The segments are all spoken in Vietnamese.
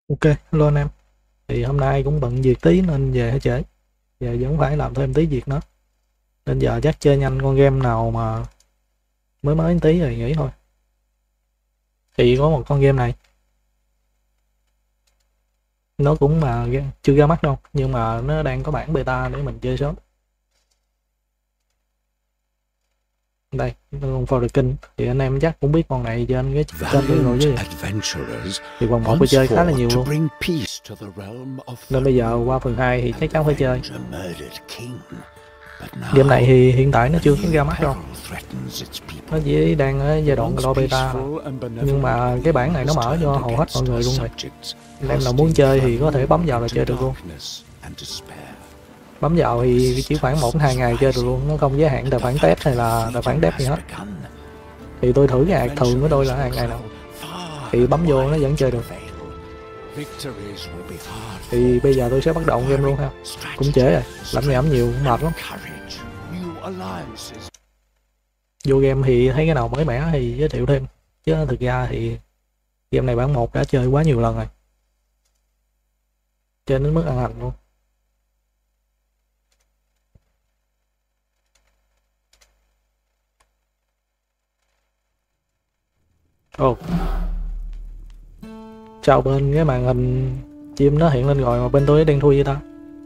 Ok, hello anh em. Thì hôm nay cũng bận việc tí nên về hơi trễ. Giờ vẫn phải làm thêm tí việc nữa. Nên giờ chắc chơi nhanh con game nào mà mới mới tí rồi nghỉ thôi. Thì có một con game này, nó cũng mà chưa ra mắt đâu, nhưng mà nó đang có bản beta để mình chơi sớm. Đây, con For the King. Thì anh em chắc cũng biết con này trên cái kênh tôi rồi chứ gì. Thì vòng 1 tôi chơi khá là nhiều luôn. Nên bây giờ qua phần 2 thì chắc chắn phải chơi. Game này thì hiện tại nó chưa có ra mắt đâu. Nó chỉ đang ở giai đoạn lo beta thôi. Nhưng mà cái bản này nó mở cho hầu hết mọi người luôn rồi. Anh em nào muốn chơi thì có thể bấm vào là chơi được luôn. Bấm vào thì chỉ khoảng 1-2 ngày chơi được luôn, nó không giới hạn tài khoản test hay là tài khoản dev gì hết. Thì tôi thử cái ạc thường của tôi là ạc này nè, thì bấm vô nó vẫn chơi được. Thì bây giờ tôi sẽ bắt đầu game luôn ha. Cũng trễ rồi, làm nhảm nhiều cũng mệt lắm. Vô game thì thấy cái nào mới mẻ thì giới thiệu thêm, chứ thực ra thì game này bản 1 đã chơi quá nhiều lần rồi, chơi đến mức ăn hành luôn. Ồ, chào, bên cái màn hình chim nó hiện lên rồi mà bên tôi đang thui vậy ta,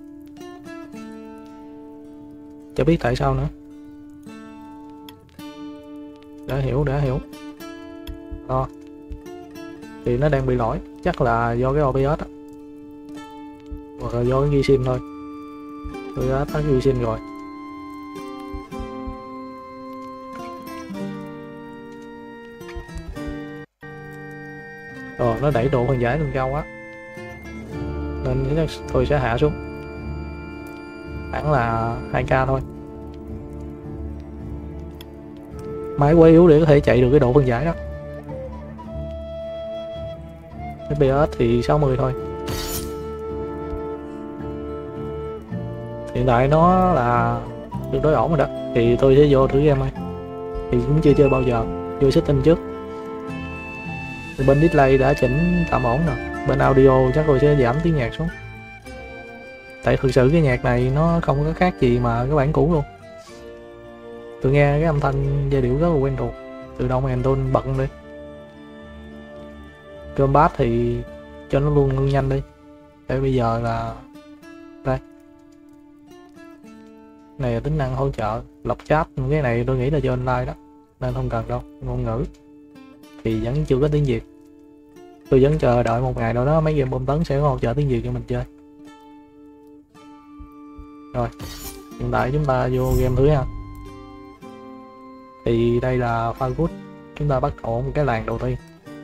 chả biết tại sao nữa. Đã hiểu đó. Thì nó đang bị lỗi, chắc là do cái OBS á, hoặc là do cái ghi sim thôi. Tôi đã tắt ghi sim rồi. Nó đẩy độ phân giải lên cao quá nên chắc tôi sẽ hạ xuống hẳn là 2K thôi. Máy quá yếu để có thể chạy được cái độ phân giải đó. FPS thì 60 thôi. Hiện tại nó là tương đối ổn rồi đó. Thì tôi sẽ vô thử game thôi. Thì cũng chưa chơi bao giờ. Vô setting trước. Thì bên display đã chỉnh tạm ổn rồi. Bên audio chắc tôi sẽ giảm tiếng nhạc xuống. Tại thực sự cái nhạc này nó không có khác gì mà cái bản cũ luôn. Tôi nghe cái âm thanh giai điệu rất là quen thuộc. Tự động Anton bật đi. Combat thì cho nó luôn nhanh đi. Để bây giờ là đây, này là tính năng hỗ trợ lọc chat. Cái này tôi nghĩ là cho online đó nên không cần đâu. Ngôn ngữ thì vẫn chưa có tiếng Việt. Tôi vẫn chờ đợi một ngày nào đó mấy game bom tấn sẽ có hỗ trợ tiếng Việt cho mình chơi. Rồi, hiện tại chúng ta vô game thứ ha. Thì đây là Fallout. Chúng ta bắt đầu một cái làng đầu tiên.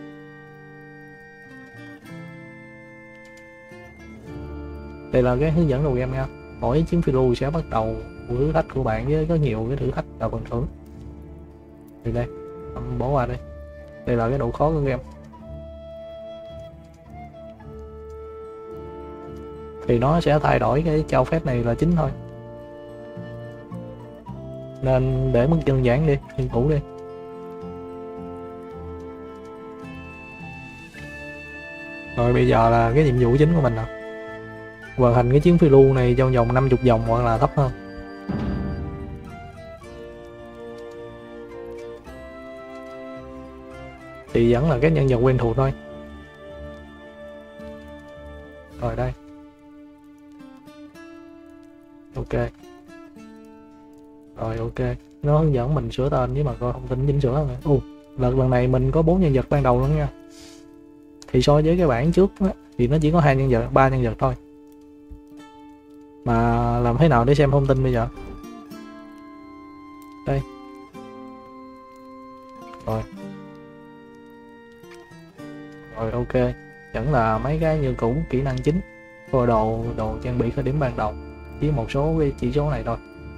Đây là cái hướng dẫn đầu game nha. Mỗi chuyến phiêu lưu sẽ bắt đầu thử thách của bạn với có nhiều cái thử thách và phần thưởng. Thì đây, bỏ qua đây. Đây là cái độ khó của game. Thì nó sẽ thay đổi cái cho phép này là chính thôi. Nên để mức đơn giản đi, như cũ đi. Rồi bây giờ là cái nhiệm vụ chính của mình nè. Hoàn thành cái chuyến phiêu lưu này trong vòng 50 vòng hoặc là thấp hơn. Thì vẫn là các nhân vật quen thuộc thôi. Rồi đây. Ok. Rồi ok. Nó hướng dẫn mình sửa tên với mà coi thông tin chỉnh sửa rồi. Lần này mình có 4 nhân vật ban đầu luôn nha. Thì so với cái bản trước á, thì nó chỉ có 2 nhân vật, 3 nhân vật thôi. Mà làm thế nào để xem thông tin bây giờ? Đây. Rồi ok. Vẫn là mấy cái như cũ, kỹ năng chính, đồ trang bị khởi điểm ban đầu, chỉ một số cái chỉ số này thôi.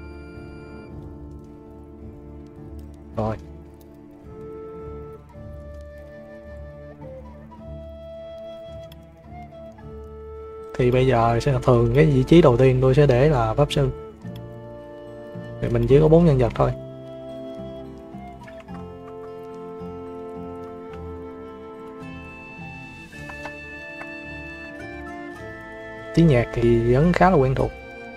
Rồi. Thì bây giờ sẽ thường cái vị trí đầu tiên tôi sẽ để là pháp sư. Thì mình chỉ có 4 nhân vật thôi. Tiếng nhạc thì vẫn khá là quen thuộc.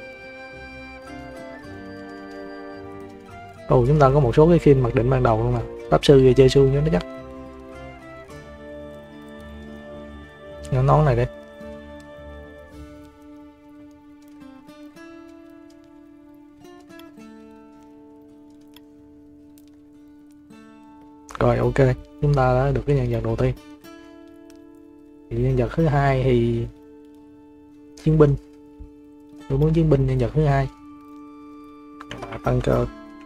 Ồ, chúng ta có một số cái phim mặc định ban đầu luôn nè. Pháp sư và chơi xu cho nó chắc. Cái nón này đi. Rồi ok, chúng ta đã được cái nhân vật đầu tiên. Thì nhân vật thứ hai thì chiến binh. Tôi muốn chiến binh nhân vật thứ hai. Tăng cơ.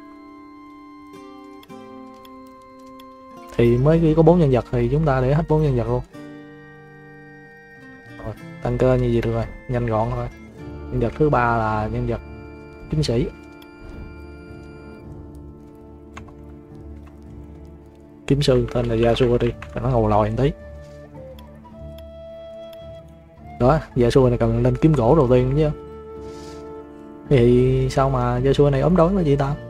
Thì mới chỉ có 4 nhân vật thì chúng ta để hết 4 nhân vật luôn. Rồi, tăng cơ như vậy được rồi, nhanh gọn thôi. Nhân vật thứ ba là nhân vật chiến sĩ. Kiếm sư tên là Yasuo đi, nó ngầu lòi một tí. Đó, Yasuo này cần lên kiếm gỗ đầu tiên chứ. Thì sao mà Yasuo này ốm đói quá vậy ta?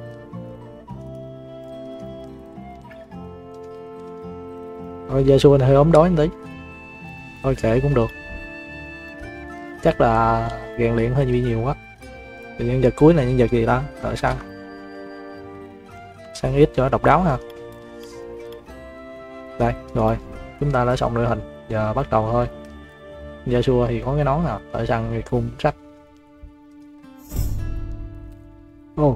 Thôi Yasuo này hơi ốm đói một tí. Thôi kệ cũng được. Chắc là rèn luyện hơi bị nhiều quá. Thì nhân vật cuối là nhân vật gì ta? Đợi sang. Sang ít cho độc đáo ha. Đây, rồi, chúng ta đã xong đội hình, giờ bắt đầu thôi. Yasuo thì có cái nón nào, ở săn thì khung sách. Ô.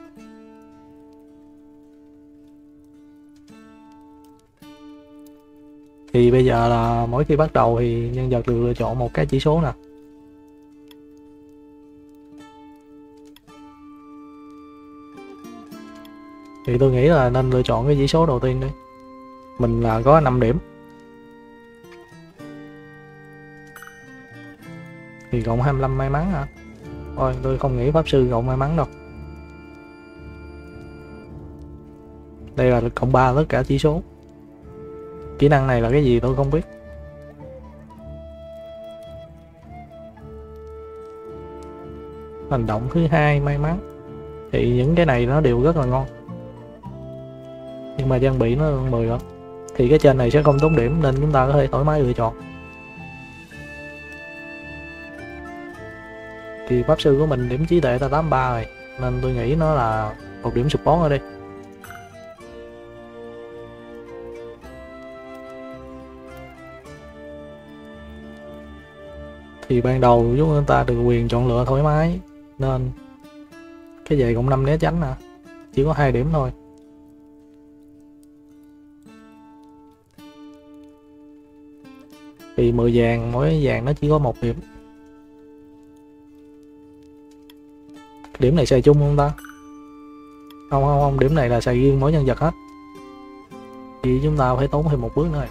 Thì bây giờ là mỗi khi bắt đầu thì nhân vật được lựa chọn một cái chỉ số nè. Thì tôi nghĩ là nên lựa chọn cái chỉ số đầu tiên đi. Mình là có 5 điểm. Thì cộng 25 may mắn hả? Thôi tôi không nghĩ pháp sư cộng may mắn đâu. Đây là cộng 3 tất cả chỉ số. Kỹ năng này là cái gì tôi không biết. Hành động thứ hai may mắn. Thì những cái này nó đều rất là ngon. Nhưng mà trang bị nó 10 rồi. Thì cái trên này sẽ không tốn điểm nên chúng ta có thể thoải mái lựa chọn. Thì pháp sư của mình điểm trí tuệ ta 83 rồi, nên tôi nghĩ nó là một điểm support ở đây. Thì ban đầu chúng ta được quyền chọn lựa thoải mái nên cái giày cộng 5 né tránh nè, chỉ có 2 điểm thôi. Thì 10 vàng, mỗi vàng nó chỉ có 1 điểm. Điểm này xài chung không ta? Không, điểm này là xài riêng mỗi nhân vật hết. Thì chúng ta phải tốn thêm một bước nữa.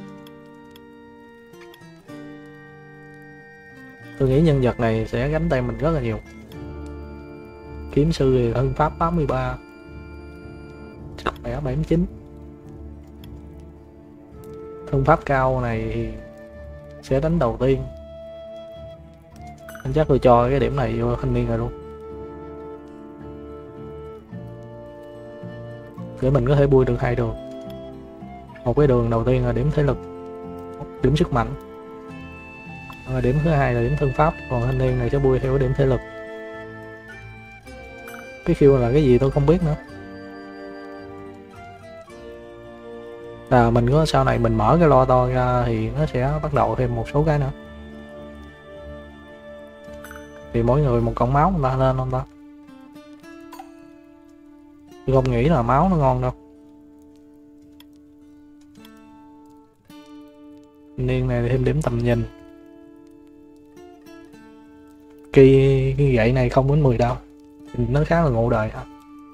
Tôi nghĩ nhân vật này sẽ gánh tay mình rất là nhiều. Kiếm sư thì thân pháp 83, sức khỏe 79. Thân pháp cao này thì sẽ đánh đầu tiên. Nên chắc tôi cho cái điểm này vô thanh niên rồi luôn. Để mình có thể bui được 2 đường. Một cái đường đầu tiên là điểm thể lực, điểm sức mạnh. Điểm thứ hai là điểm thân pháp, còn thanh niên này sẽ bui theo điểm thể lực. Cái khiêu là cái gì tôi không biết nữa. Là mình có sau này mình mở cái loa to ra thì nó sẽ bắt đầu thêm một số cái nữa. Thì mỗi người một cọng máu người ta lên không ta? Tôi không nghĩ là máu nó ngon đâu. Niên này thêm điểm tầm nhìn. Cái gậy này không đến 10 đâu. Nó khá là ngộ đời ha.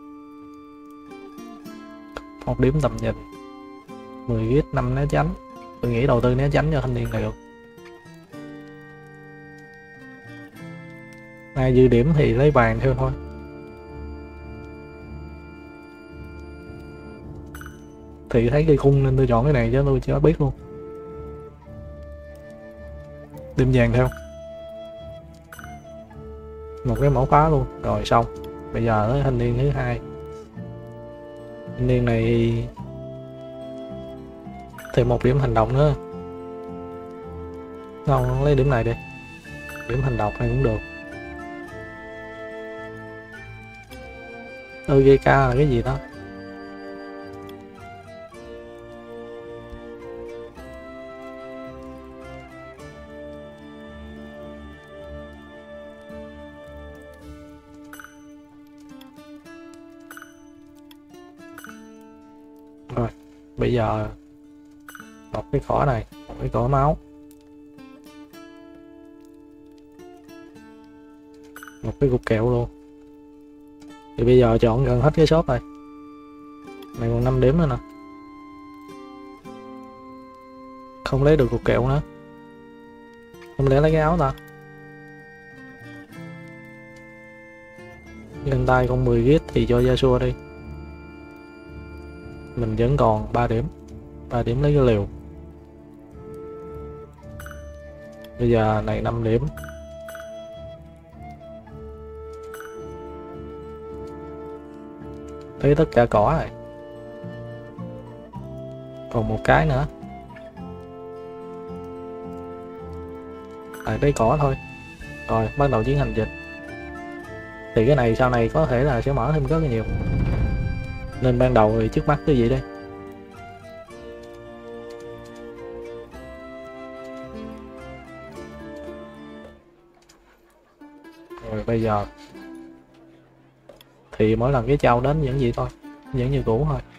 1 điểm tầm nhìn, 10 git 5 né tránh. Tôi nghĩ đầu tư né tránh cho thanh niên này được. 2 dư điểm thì lấy vàng theo thôi. Thì thấy cây khung nên tôi chọn cái này chứ tôi chưa biết luôn. Điểm vàng theo. Một cái mẫu khóa luôn. Rồi xong. Bây giờ tới thanh niên thứ hai. Thanh niên này thêm 1 điểm hành động nữa. Không, lấy điểm này đi. Điểm hành động này cũng được. EGK là cái gì đó? Rồi, bây giờ một cái cỏ này, một cái cỏ máu, một cái cục kẹo luôn. Thì bây giờ chọn gần hết cái shop rồi. Này còn 5 điểm nữa nè. Không lấy được cục kẹo nữa. Không lẽ lấy cái áo ta? Găng tay còn 10 git thì cho Yasuo đi. Mình vẫn còn 3 điểm. 3 điểm lấy cái liều. Bây giờ này 5 điểm. Thấy tất cả cỏ này. Còn một cái nữa. Đây cỏ thôi. Rồi bắt đầu chuyến hành trình. Thì cái này sau này có thể là sẽ mở thêm rất là nhiều. Nên ban đầu thì trước mắt cái gì đây? Rồi bây giờ thì mỗi lần cái trao đến vẫn vậy thôi, vẫn như cũ thôi.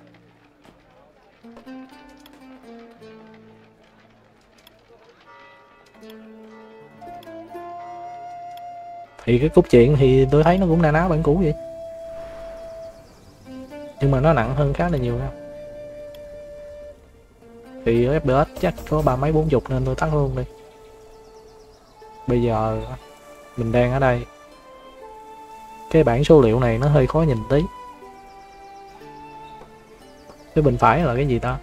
Thì cái cốt truyện thì tôi thấy nó cũng na ná bản cũ vậy, nhưng mà nó nặng hơn khá là nhiều nha. Thì FPS chắc có 30 40 nên tôi tắt luôn đi. Bây giờ mình đang ở đây, cái bảng số liệu này nó hơi khó nhìn tí. Cái bên phải là cái gì ta?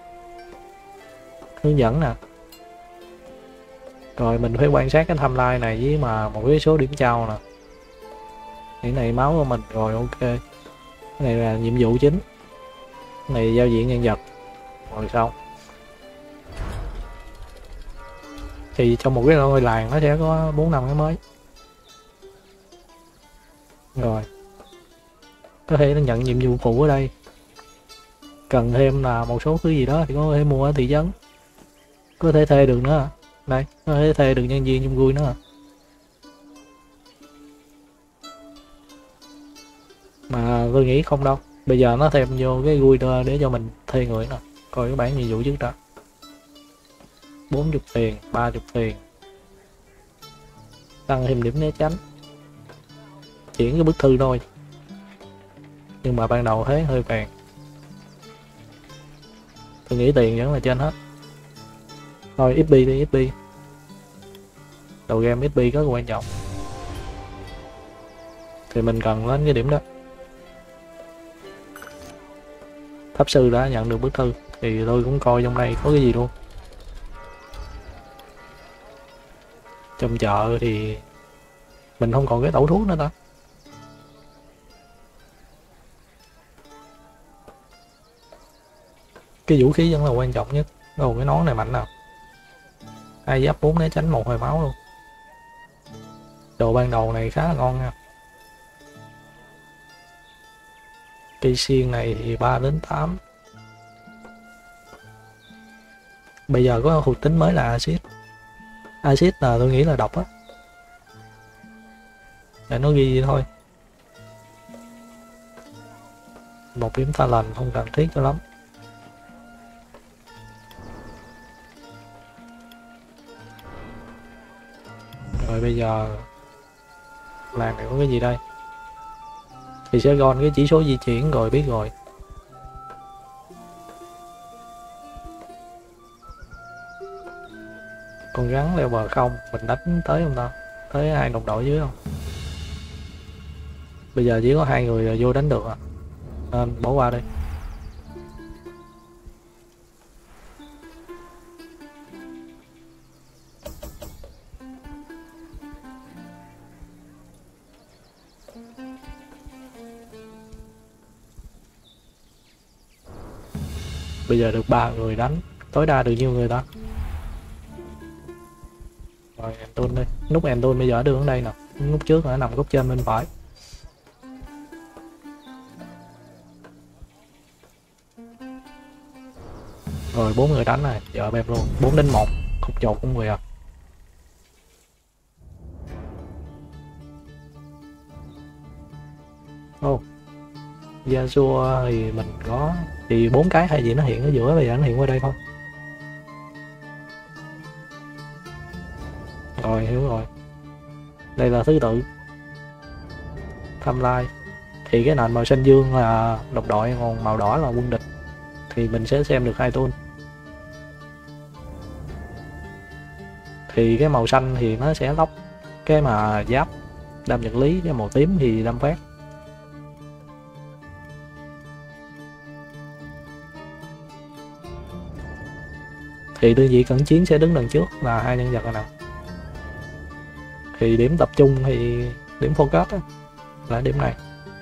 Hướng dẫn nè. Rồi mình phải quan sát cái timeline này với mà một cái số điểm trao nè. Cái này máu của mình rồi, ok. Cái này là nhiệm vụ chính. Cái này giao diện nhân vật. Rồi xong. Thì trong một cái ngôi làng nó sẽ có 4-5 cái mới. Rồi. Có thể nhận nhiệm vụ phụ ở đây. Cần thêm là một số thứ gì đó thì có thể mua ở thị trấn. Có thể thuê được nữa. Đây, có thể thuê được nhân viên chung vui nữa. Mà tôi nghĩ không đâu. Bây giờ nó thêm vô cái vui để cho mình thuê người nè. Coi cái bản nhiệm vụ trước đó. 40 tiền, 30 tiền. Tăng thêm điểm né tránh. Chuyển cái bức thư thôi. Nhưng mà ban đầu thấy hơi vàng. Tôi nghĩ tiền vẫn là trên hết. Thôi XP đi, XP. Đầu game XP rất là quan trọng. Thì mình cần lên cái điểm đó. Pháp sư đã nhận được bức thư. Thì tôi cũng coi trong đây có cái gì luôn. Trong chợ thì mình không còn cái tẩu thuốc nữa ta. Cái vũ khí vẫn là quan trọng nhất. Còn cái nón này mạnh nào. 2 giáp 4 né tránh 1 hồi máu luôn. Đồ ban đầu này khá là ngon nha. Cây xiên này thì 3 đến 8. Bây giờ có thuộc tính mới là axit. Axit là tôi nghĩ là độc á. Để nó ghi thôi. Một điểm ta lành không cần thiết cho lắm. Rồi bây giờ làng này có cái gì đây? Thì sẽ gom cái chỉ số di chuyển rồi biết rồi. Con rắn level không, mình đánh tới không ta? Tới 2 đồng đội dưới không? Bây giờ chỉ có 2 người vô đánh được à. Nên bỏ qua đi. Bây giờ được 3 người đánh, tối đa được nhiêu người ta? Rồi Anton đây, nút Anton bây giờ đưa ở đây nè, nút trước là nằm góc trên bên phải. Rồi 4 người đánh này, giờ bẹp luôn, 4-1, khúc chột cũng 10 à. Ô, Yasuo thì mình có thì 4 cái hay gì nó hiện ở giữa, bây giờ nó hiện qua đây thôi. Rồi hiểu rồi, đây là thứ tự tham lai. Thì cái nền màu xanh dương là đồng đội, còn màu đỏ là quân địch. Thì mình sẽ xem được 2 tool. Thì cái màu xanh thì nó sẽ lóc cái mà giáp đam vật lý, cái màu tím thì đam phát. Thì đơn vị cận chiến sẽ đứng đằng trước là 2 nhân vật rồi nè. Thì điểm tập trung thì điểm focus á, là điểm này.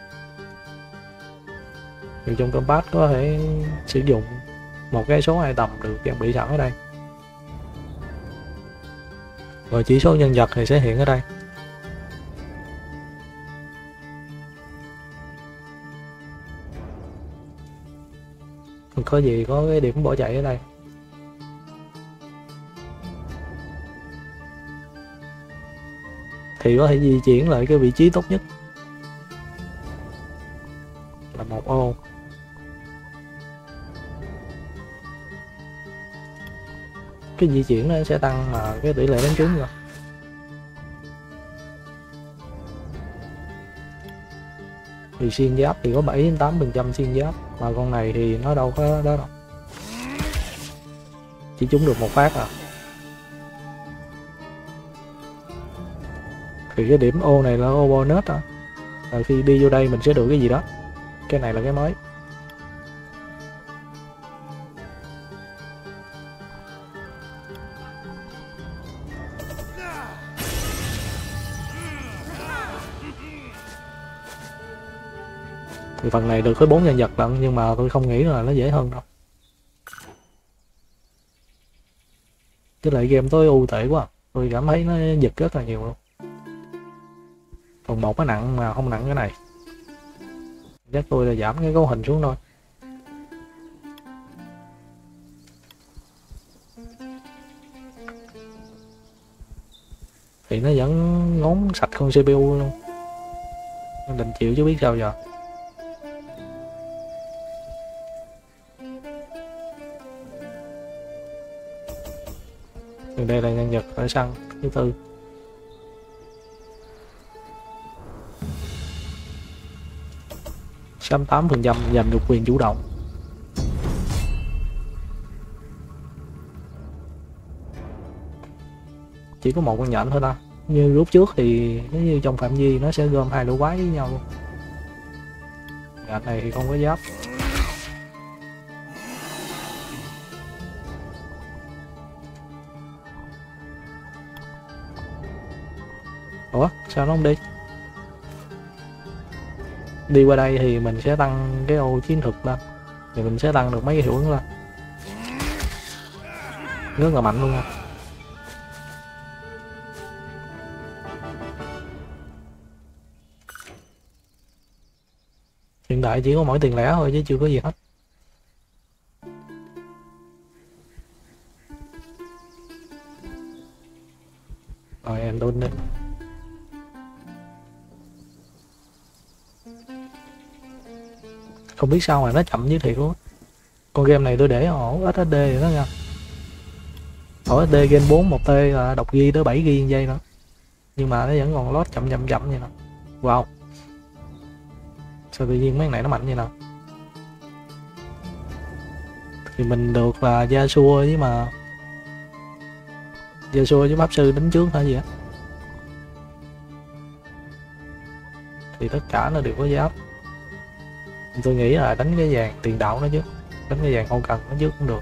Thì trong combat có thể sử dụng một cái số item được trang bị sẵn ở đây. Rồi chỉ số nhân vật thì sẽ hiện ở đây. Có gì có cái điểm bỏ chạy ở đây. Thì có thể di chuyển lại cái vị trí tốt nhất là một ô. Cái di chuyển nó sẽ tăng mà cái tỷ lệ đánh trúng rồi. Thì xuyên giáp thì có 7-8% xuyên giáp, mà con này thì nó đâu có đó đâu, chỉ trúng được một phát à. Thì cái điểm ô này là ô bonus á, rồi khi đi vô đây mình sẽ được cái gì đó, cái này là cái mới. Thì phần này được tới 4 nhân vật lận, nhưng mà tôi không nghĩ là nó dễ hơn đâu. Cái lại game tối ưu tệ quá, tôi cảm thấy nó giật rất là nhiều luôn. Phần 1 nó nặng mà không nặng cái này. Chắc tôi là giảm cái cấu hình xuống thôi. Thì nó vẫn ngốn sạch con CPU luôn. Đành chịu chứ biết sao giờ. Đây là nhân vật ở sân thứ tư. Sắm 8% giành được quyền chủ động. Chỉ có một con nhện thôi ta. Như lúc trước thì nếu như trong phạm vi nó sẽ gom 2 lũ quái với nhau luôn. Nhện này thì không có giáp. Ủa sao nó không đi? Đi qua đây thì mình sẽ tăng cái ô chiến thuật lên, thì mình sẽ tăng được mấy cái hiệu ứng lên, rất là mạnh luôn nha. Hiện tại chỉ có mỗi tiền lẻ thôi chứ chưa có gì hết. Rồi em đun đi. Không biết sao mà nó chậm như thiệt luôn. Con game này tôi để ổ SSD rồi đó nha. Ổ SSD Gen 4 1T là đọc ghi tới 7 GB giây nữa. Nhưng mà nó vẫn còn load chậm vậy nè. Wow. Sao tự nhiên mấy này nó mạnh vậy nè. Thì mình được là Yasuo với mà Yasuo với pháp sư đánh trước hả gì á. Thì tất cả nó đều có giáp. Tôi nghĩ là đánh cái vàng tiền đạo nó chứ, đánh cái vàng hậu cần nó trước cũng được.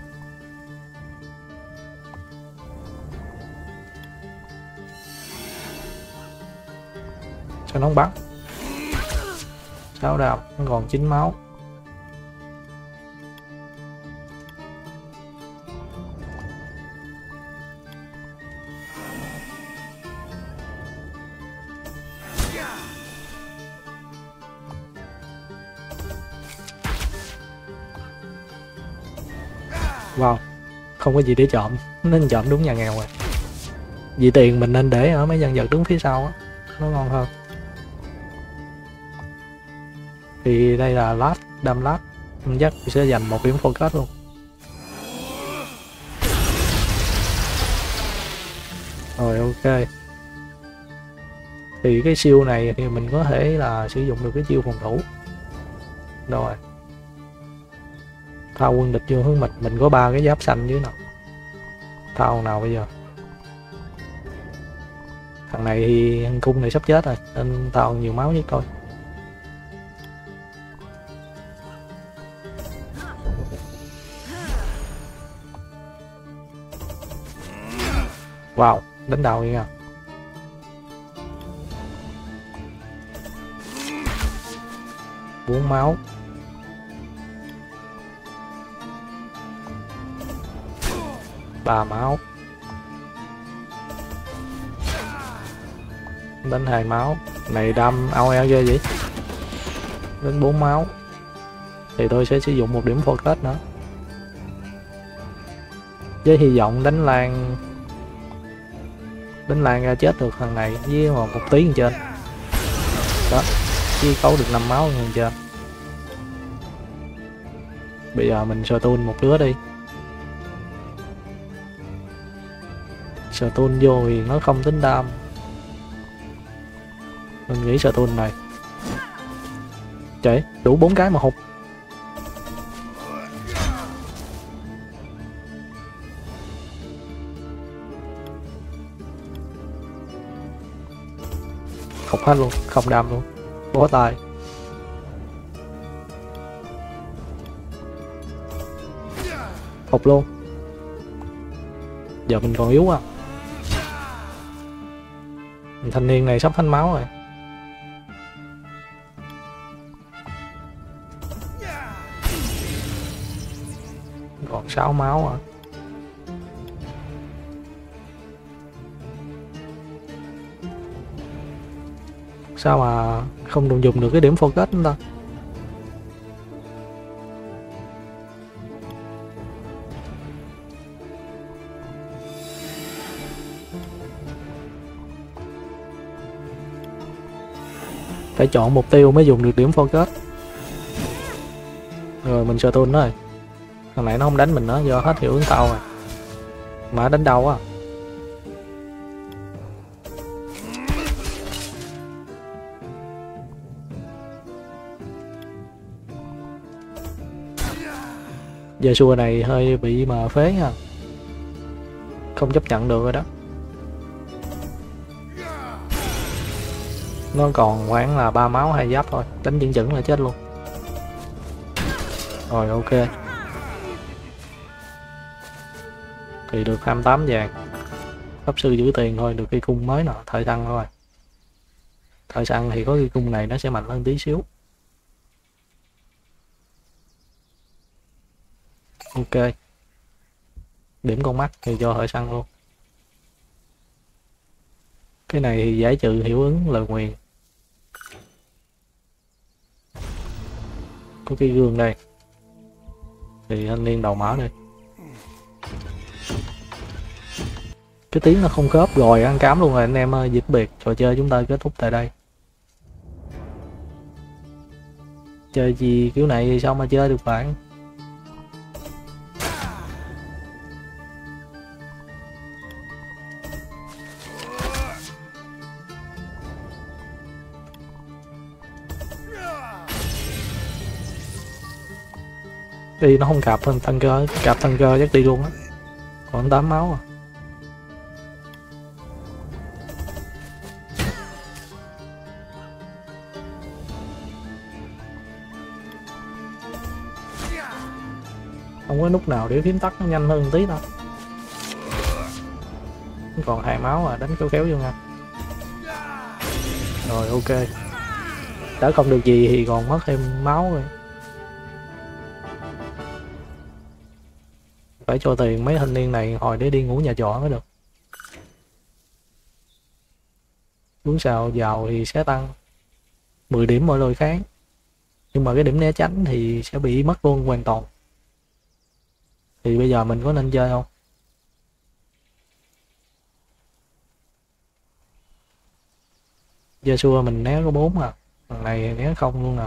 Sao nó không bắn? Sao đạp nó còn 9 máu. Wow, không có gì để trộm nên trộm đúng nhà nghèo rồi. Vì tiền mình nên để ở mấy nhân vật đứng phía sau á, nó ngon hơn. Thì đây là lát, đam lát, chắc sẽ dành một điểm focus luôn. Rồi ok. Thì cái siêu này thì mình có thể là sử dụng được cái chiêu phòng thủ. Rồi thao quân địch vô hướng mình có 3 cái giáp xanh dưới nào. Thao nào bây giờ? Thằng này thì cung này sắp chết rồi nên tao nhiều máu nhất thôi. Wow, đánh đầu nha. Bốn máu. Ba máu. Đánh 2 máu. Này đâm ao eo ghê vậy. Đến 4 máu. Thì tôi sẽ sử dụng một điểm focus nữa. Với hy vọng đánh lan ra chết được thằng này với một tí lên trên. Đó, chỉ cấu được 5 máu lên trên. Bây giờ mình stun một đứa đi. Stun vô thì nó không tính đam. Mình nghĩ stun này. Chạy, đủ 4 cái mà hụt. Hụt hết luôn, không đam luôn. Bó tay. Hụt luôn. Giờ mình còn yếu à. Thanh niên này sắp hết máu rồi. Còn 6 máu à. Sao mà không dùng được cái điểm focus nữa ta? Phải chọn mục tiêu mới dùng được điểm focus. Rồi mình stun nó rồi. Thằng này nó không đánh mình nữa do hết hiệu ứng tao rồi. Mà đánh đâu á. Giờ xua này hơi bị mà phế nha. Không chấp nhận được rồi đó. Nó còn khoảng là 3 máu 2 giáp thôi. Đánh chững chững là chết luôn. Rồi ok. Thì được 28 vàng. Pháp sư giữ tiền thôi, được cây cung mới nè, thời săn thôi. Thời săn thì có cây cung này nó sẽ mạnh hơn tí xíu. Ok. Điểm con mắt thì cho thời săn luôn. Cái này thì giải trừ hiệu ứng lời nguyền. Có cái gương đây. Thì thanh niên đầu mở đây. Cái tiếng nó không khớp rồi, ăn cám luôn rồi anh em ơi. Dịch biệt, trò chơi chúng ta kết thúc tại đây. Chơi gì kiểu này thì sao mà chơi được bạn. Đi nó không cạp tăng cơ, cạp tăng cơ chắc đi luôn á. Còn 8 máu à. Không có nút nào để phím tắt nó nhanh hơn tí đâu. Còn 2 máu à, đánh kéo kéo vô nha. Rồi ok. Đã không được gì thì còn mất thêm máu rồi. Phải cho tiền mấy thanh niên này hồi để đi ngủ nhà trọ mới được. Đúng sao giàu thì sẽ tăng 10 điểm mọi lời kháng. Nhưng mà cái điểm né tránh thì sẽ bị mất luôn hoàn toàn. Thì bây giờ mình có nên chơi không? Yasuo mình né có 4 à, thằng này né không luôn nè.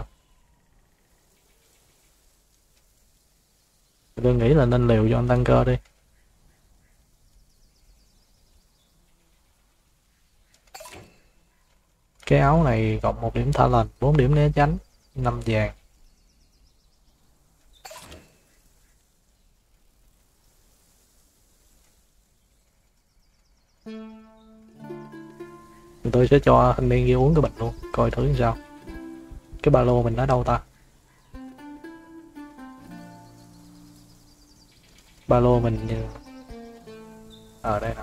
Tôi nghĩ là nên liều cho anh tăng cơ đi. Cái áo này cộng 1 điểm talent, 4 điểm né tránh, 5 vàng. Tôi sẽ cho thanh niên kia uống cái bình luôn, coi thử làm sao. Cái ba lô mình ở đâu ta? Ba lô mình như ở đây nè.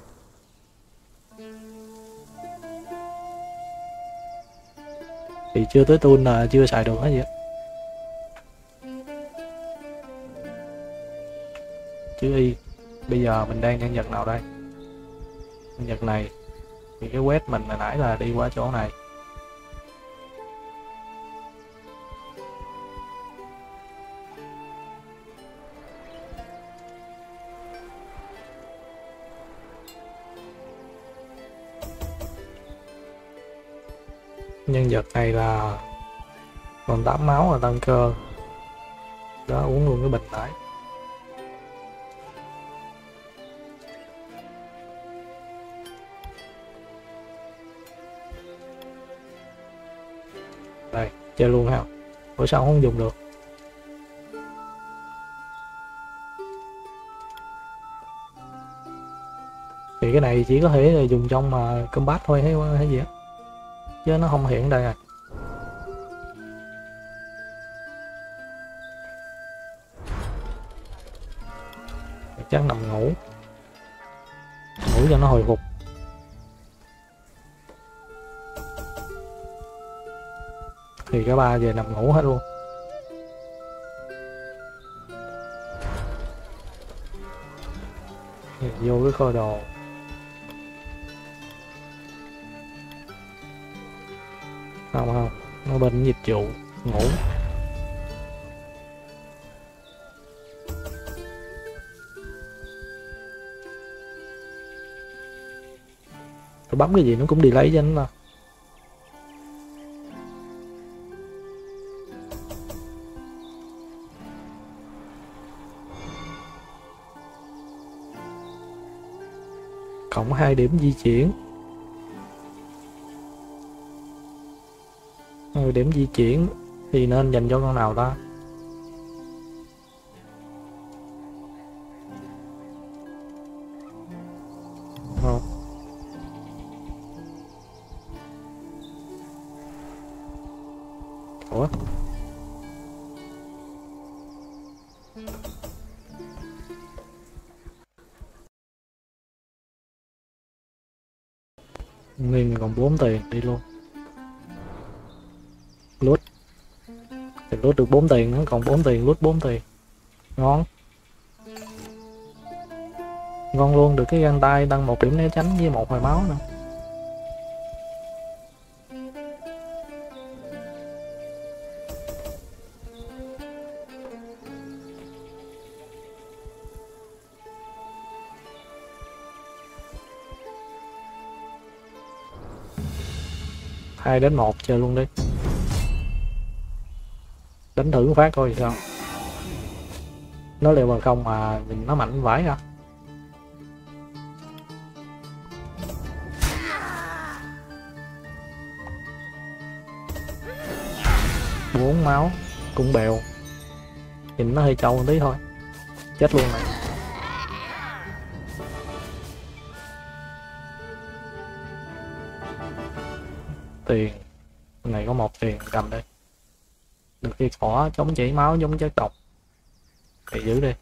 Thì chưa tới tool là chưa xài được hết vậy. Chứ y. Bây giờ mình đang nhân vật nào đây? Nhân vật này. Thì cái quét mình hồi nãy là đi qua chỗ này. Nhân vật này là còn 8 máu là tăng cơ. Đó, uống luôn cái bình nãy. Đây, chơi luôn ha. Ủa sao không dùng được? Thì cái này chỉ có thể dùng trong mà combat thôi hay gì á. Chứ nó không hiện đây à. Chắc nằm ngủ. Ngủ cho nó hồi phục. Thì cả ba về nằm ngủ hết luôn. Vô cái kho đồ. Không, nó bên dịch vụ ngủ. Tôi bấm cái gì nó cũng delay cho nó. Cộng 2 điểm di chuyển. Điểm di chuyển thì nên dành cho con nào ta? Không. Ủa? Nguyên còn 4 tiền đi luôn. Lút. Thì lút được 4 tiền nữa, còn 4 tiền lút 4 tiền. Ngon. Ngon luôn, được cái găng tay tăng 1 điểm né tránh với 1 hồi máu nữa. Hai đến 1 chơi luôn đi. Đánh thử phát coi sao. Nó liều bằng không mà nó mạnh vãi ra. 4 máu cũng bèo. Nhìn nó hơi trâu một tí thôi. Chết luôn này. Tiền này có 1 tiền cầm đi. Được cái cỏ chống chảy máu giống chất độc thì giữ đi.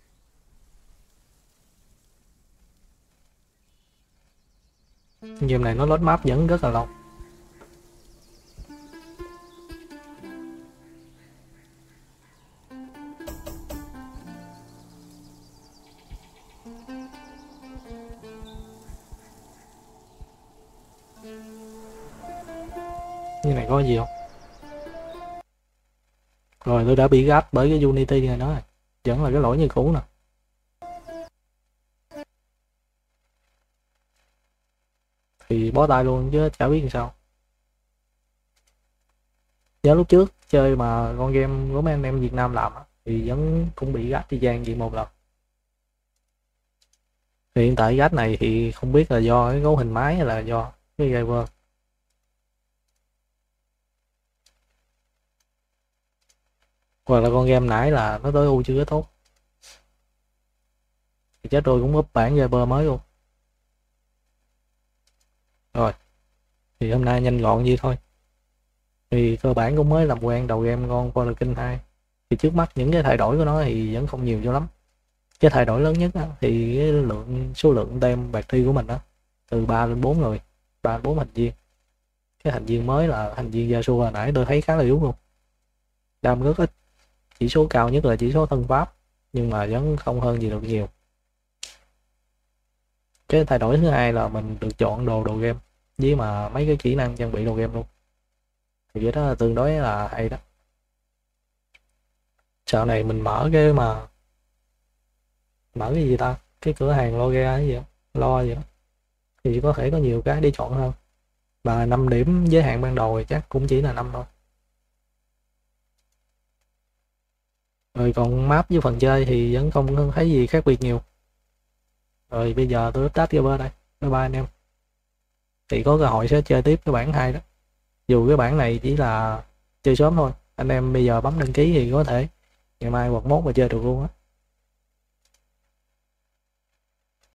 Game này nó load map vẫn rất là lâu. Như này có gì không? Rồi tôi đã bị gắt bởi cái Unity này nó rồi. Vẫn là cái lỗi như cũ nè. thì bó tay luôn chứ chả biết làm sao. Nhớ lúc trước chơi mà con game của mấy anh em Việt Nam làm á, thì vẫn cũng bị gắt y chang vậy một lần. Thì hiện tại gắt này thì không biết là do cái cấu hình máy hay là do cái driver. Hoặc là con game nãy là nó tối ưu chưa có tốt. Thì chết rồi, cũng up bản driver mới luôn. Rồi, thì hôm nay nhanh gọn vậy thôi. Thì cơ bản cũng mới làm quen đầu game con Fortnite King 2. Thì trước mắt những cái thay đổi của nó thì vẫn không nhiều cho lắm. Cái thay đổi lớn nhất á, thì cái số lượng tem bạc thi của mình á, từ 3 lên 4 rồi, 3 đến 4 thành viên. Cái thành viên mới là thành viên Yasuo hồi nãy tôi thấy khá là yếu luôn. Đam rất ít, chỉ số cao nhất là chỉ số thân pháp, nhưng mà vẫn không hơn gì được nhiều. Cái thay đổi thứ hai là mình được chọn đồ game với mà mấy cái kỹ năng trang bị đồ game luôn. Thì cái đó là tương đối là hay đó. Sau này mình mở cái gì ta, cái cửa hàng Logia cái gì đó, lo gì đó, thì có thể có nhiều cái để chọn hơn. Và 5 điểm giới hạn ban đầu thì chắc cũng chỉ là 5 thôi. Rồi còn map với phần chơi thì vẫn không thấy gì khác biệt nhiều. Rồi bây giờ tôi update server đây. Bye bye anh em. Thì có cơ hội sẽ chơi tiếp cái bản 2 đó. Dù cái bản này chỉ là chơi sớm thôi. Anh em bây giờ bấm đăng ký thì có thể ngày mai hoặc mốt mà chơi được luôn á.